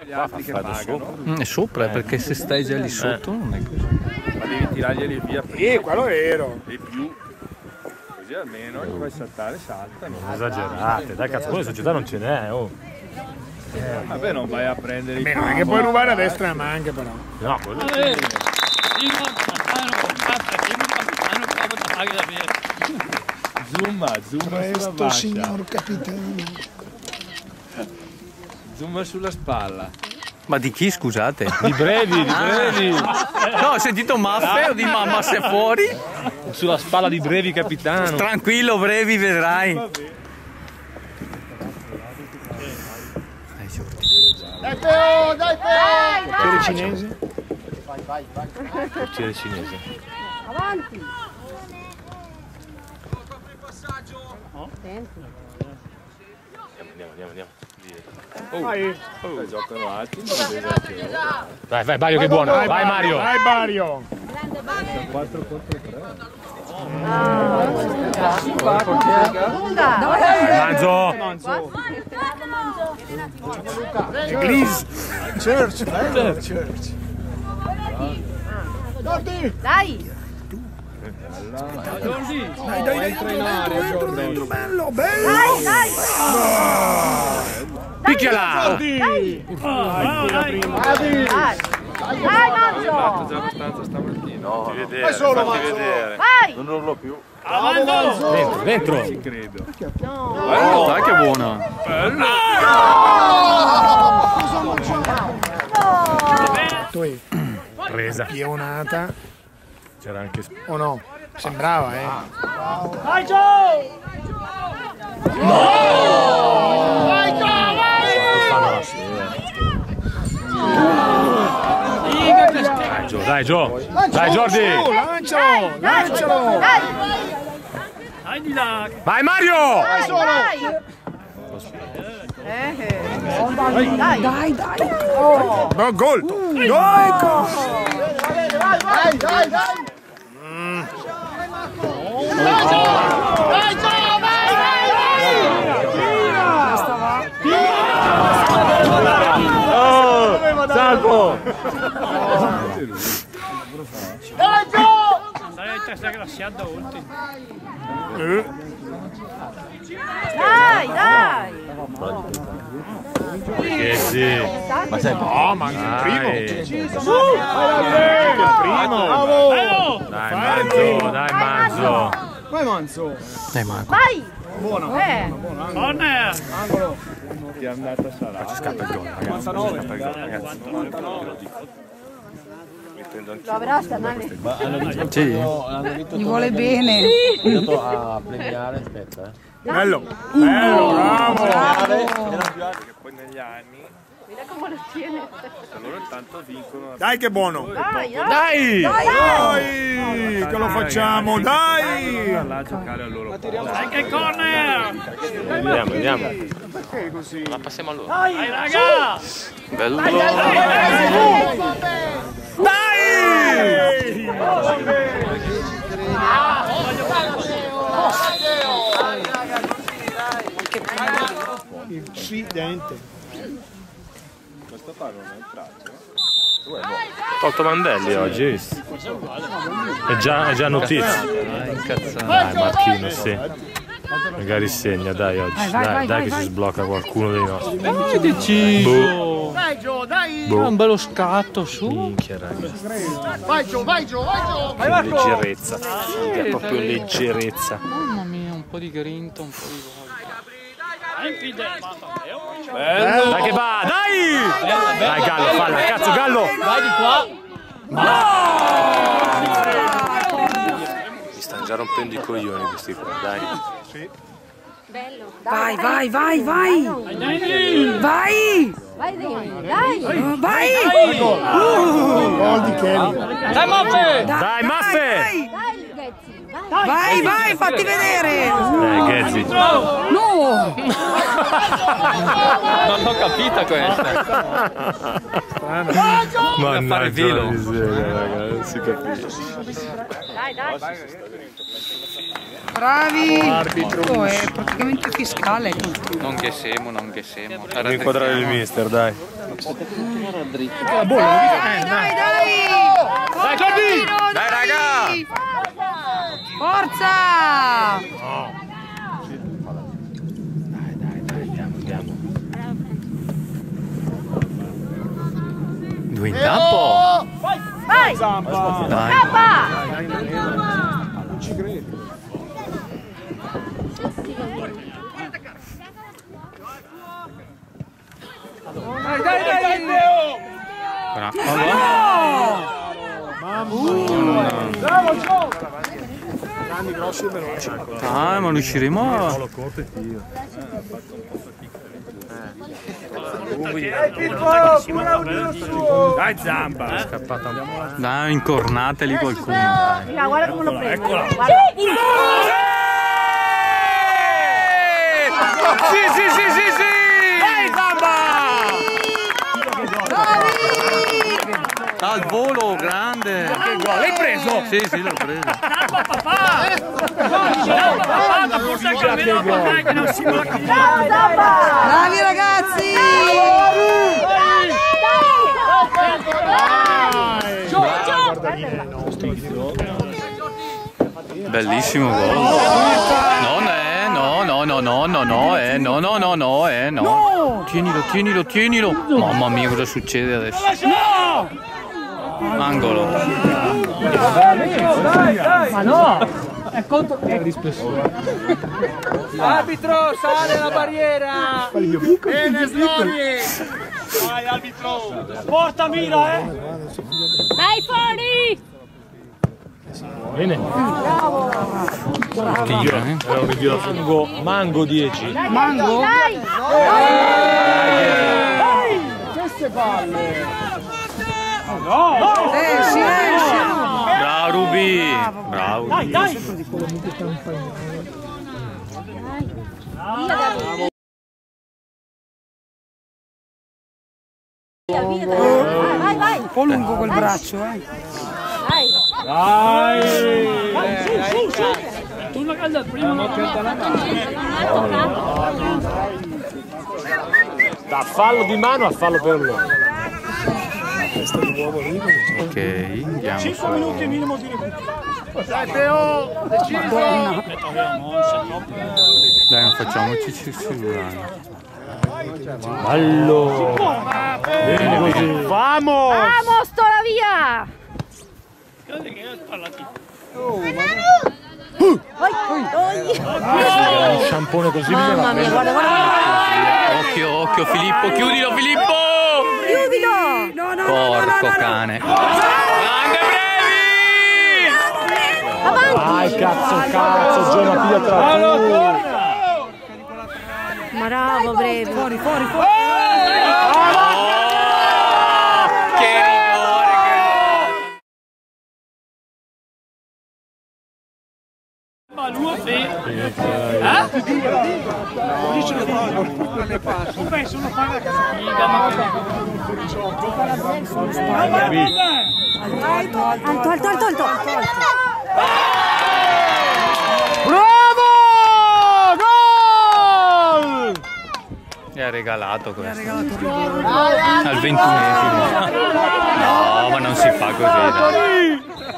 gli altri che pagano. È sopra, perché se stai già lì sotto non è così. Ma devi tirarglieli via prima. Quello è vero. E più. Così almeno che puoi saltare, saltano. Non esagerate, dai cazzo, come società non ce n'è, oh. Vabbè, non vai a prendere i non è che puoi rubare a destra e a manca però. No, quello Zumba sulla Presto, fascia. signor capitano. Zumba sulla spalla. Ma di chi, scusate? di brevi, di brevi. No, ho sentito Maffe o di mamma se fuori? Sulla spalla di brevi, capitano. Tranquillo, brevi, vedrai. Dai Peo, dai Peo! Portiere cinese? Portiere cinese. Avanti! Andiamo. Giocano alti. Vai, Mario che è buono. Vai, Mario. Vai Mario! 4 contro 3. Manzo. Eglise! Church! Dai! Dai, entro, bello! Dai! Picchiala! Dai, Manzo! Già abbastanza stamattina. No, Fatti vedere. Vai! Non urlo più. Dentro. Ci credo. Oh, dai che buona! Presa. Pionata. C'era anche... O no? Sembrava, Vai Joe! Dai, Gio. Dai, Jordi. Lancialo! Lancialo! Vai, Mario. Dai! No, gol! Gol! Dai! Salvo. Dai! Che sì. Ma sei no, ma anche il primo! Dai, Manzo. Vai Manzo! Dai, Marco. Vai! Buono! Ti è andata sarà. Scappa il gol, ragazzi. Scappa il gol, ragazzi. Lo avrà Stanale? Sì. Gli vuole bene. A premiare, aspetta. Bello! Bravo! Era più alto che poi negli anni. Mira come lo tiene. Loro intanto vincono. Dai che buono! Dai! Dai! Che lo facciamo, dai! Là a giocare al loro posto. Dai che corner! Andiamo. Perché così? Ma passiamo a loro. Dai, raga! Bello! Incidente! Questo qua non è entrato. Tolto Mandelli oggi, hai visto? È già notizia. Dai, Marchino, sì. Magari segna, dai, oggi. Dai, che si sblocca qualcuno dei nostri. Che deciso! Dai Gio, dai! Un bello scatto su! Minchia, ragazzi. Vai Gio! Che leggerezza. È proprio leggerezza. Mamma mia, un po' di grinta, un po' di gol. Dai che va, dai! Dai Gallo, falla, cazzo Gallo! Vai di qua! Mi stanno già rompendo i coglioni questi qua, dai. Bello. Vai! Vai! Vai dai! Gol di Kelly! Dai Maffe! Dai Maffe! Dai Ghezzi! Vai, fatti vedere! Ghezzi. No! Non ho capita questa! Mannaggia la miseria, raga, non si capisce. Dai! Bravi! Oh, è praticamente fiscale. Non che siamo, non che siamo. Devi inquadrare il mister, dai. Dai! Dai, raga! Forza! Due in campo! Vai! Dai. Non ci credo. Dai, Teo! Bravo, Gio! Grandi, grossi e veloci. Ah, ma riusciremo a... Dai, Zampa! È scappata un po'. Dai, incornateli qualcuno. Dai. Guarda come lo prendo. Eccola. Sì, sì, sì, sì, sì! Dai, Zampa! Al volo, grande! L'hai preso? Sì, sì, l'ho preso. Bravi ragazzi! Bellissimo gol. Non è, no, no, no, no, no, no, no, no, no, no, no. Tienilo, tienilo, tienilo. Mamma mia, cosa succede adesso? Angolo. Ma no! È contro... Arbitro, sale la barriera! Bene, Slori! Vai, arbitro! Porta mira, Dai, fuori! Bene. Era un ritiro mango 10. Mango? Dai! Queste palle! Silenzio! Bravo Rubi. Bravo. Dai, dai! Vai, vai! Un po' lungo quel braccio, Vai! Dai! Tu la calda prima. Da fallo di mano a fallo per loro. Ok, andiamo 5 minuti su. minimo di recupero. Dai, Teo! Deciso! Dai, non facciamoci cessurare. Bello. Bene così. Vamos! Vamos, sto la via! Un sciampone così Mamma mia, guarda, guarda! Occhio, occhio Filippo, chiudilo Filippo! Chiudilo! No, no, Porco cane. Grande Brevi! Dai, cazzo, Giona, piglia tra Bravo, Brevi! Fuori, fuori, fuori! Che rigore, Alto, alto, alto, alto! Bravo! Gol! Gli ha regalato questo. Regalato il Al 21esimo. No, ma non si fa così, dai.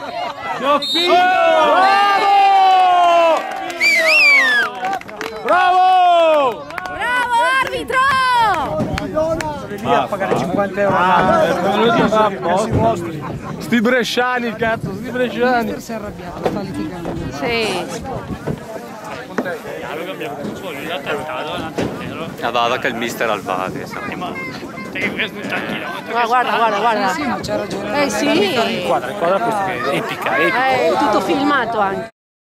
Bravo! Bravo, arbitro! Via, pagare 50 euro Sti bresciani, cazzo, sti bresciani. si è arrabbiato, sta litigando. Sì. Guarda che il mister al bar. Ma guarda, guarda, guarda. Sì, ma c'ha ragione. Sì. Guarda questa che è epica, È tutto filmato anche.